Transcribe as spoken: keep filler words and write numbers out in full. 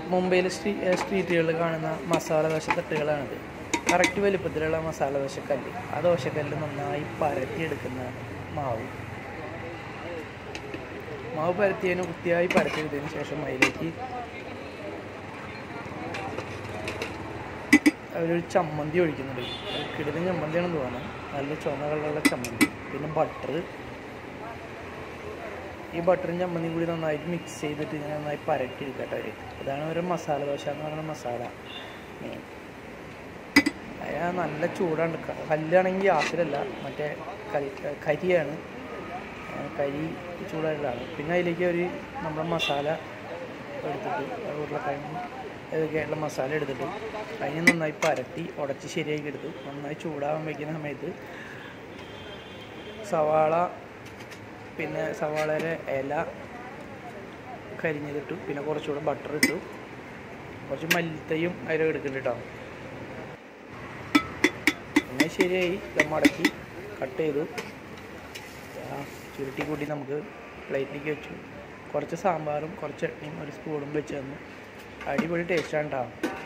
മുംബൈയിലെ സ്ട്രീ സ്ട്രീറ്റുകളിൽ കാണുന്ന മസാല ദോശ തട്ടുകളാണിത്. കറക്റ്റ് വലിപ്പത്തിലുള്ള മസാല ദോശക്കല്ല്. ആ ദോശക്കല്ല് നന്നായി പരത്തിയെടുക്കുന്ന മാവ് മാവ് പരത്തിയതിന് വൃത്തിയായി പരത്തിയെടുത്തതിന് ശേഷം അതിലേക്ക് അവരൊരു ചമ്മന്തി ഒഴിക്കുന്നുണ്ട്. കിടന്ന ചമ്മന്തിയാണെന്ന് തോന്നുന്നു. നല്ല ചുവന്ന കളറുള്ള ചമ്മന്തി, പിന്നെ ബട്ടർ. ഈ ബട്ടറും ചമ്മന്തിയും കൂടി നന്നായിട്ട് മിക്സ് ചെയ്തിട്ട് ഇങ്ങനെ നന്നായി പരട്ടി എടുക്കട്ടെ അവർ. ഇതാണ് ഒരു മസാല ദോശ എന്ന് പറയുന്ന മസാല മെയിൻ. അയാൾ നല്ല ചൂടാണ്. കല്ലാണെങ്കിൽ ഗ്യാസിലല്ല, മറ്റേ കരി കരിയാണ് കരി ചൂടായിട്ടാണ്. പിന്നെ അതിലേക്ക് ഒരു നമ്മുടെ മസാല എടുത്തിട്ട് ഉരുളക്കിഴങ്ങ് ഇതൊക്കെയായിട്ടുള്ള മസാല എടുത്തിട്ട് അതിന് നന്നായി പരത്തി ഉടച്ച് ശരിയാക്കി എടുത്ത് നന്നായി ചൂടാകാൻ വയ്ക്കുന്ന സമയത്ത് സവാള, പിന്നെ സവാളയുടെ ഇല കരിഞ്ഞതിട്ടു, പിന്നെ കുറച്ചുകൂടെ ബട്ടർ ഇട്ടു, കുറച്ച് മല്ലിത്തയും അതിൽ എടുക്കുന്നുണ്ട് കേട്ടോ. പിന്നെ ശരിയായി മടക്കി കട്ട് ചെയ്തു ചുരുട്ടി കൂട്ടി നമുക്ക് പ്ലേറ്റിലേക്ക് വെച്ചു. കുറച്ച് സാമ്പാറും കുറച്ച് ചട്നിയും ഒരു സ്പൂണും വെച്ച് തന്നു. അടിപൊളി ടേസ്റ്റാണ് കേട്ടോ.